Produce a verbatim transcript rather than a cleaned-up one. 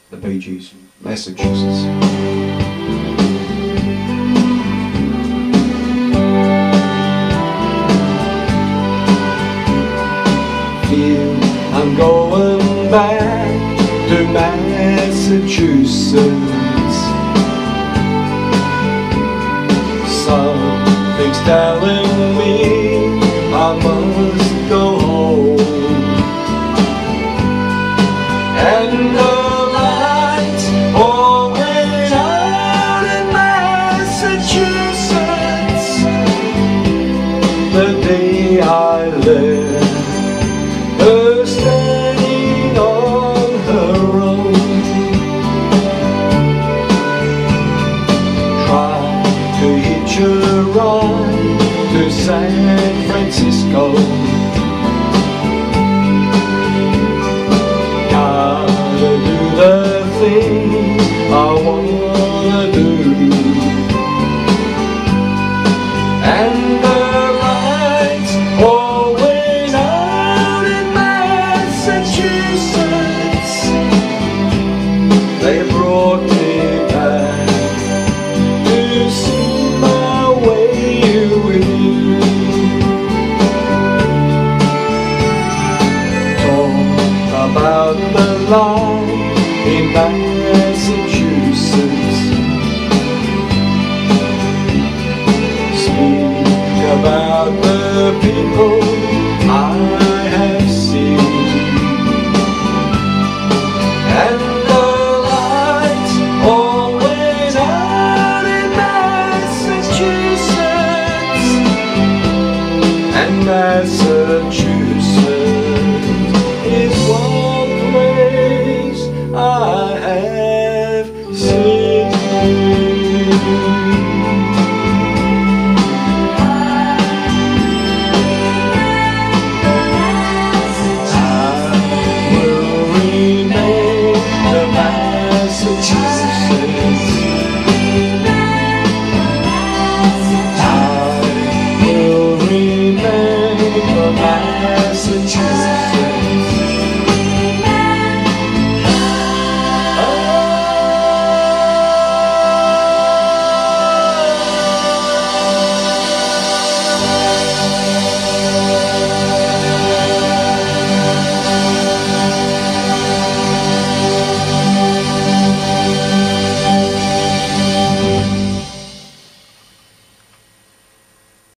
The Bee Gees, Massachusetts. Feel I'm going back to Massachusetts. Something's telling me I must go home. And the lights all went out in Massachusetts the day I left her standing on her own. Tried to hitch a ride to San Francisco. Gotta do the things I wanna do. And the lights all went out in Massachusetts. They brought me back to see my way with you. Talk about the life in Massachusetts. Speak about the people I have seen. And the lights all went out in Massachusetts. And Massachusetts is one place I have seen. I will remember Massachusetts.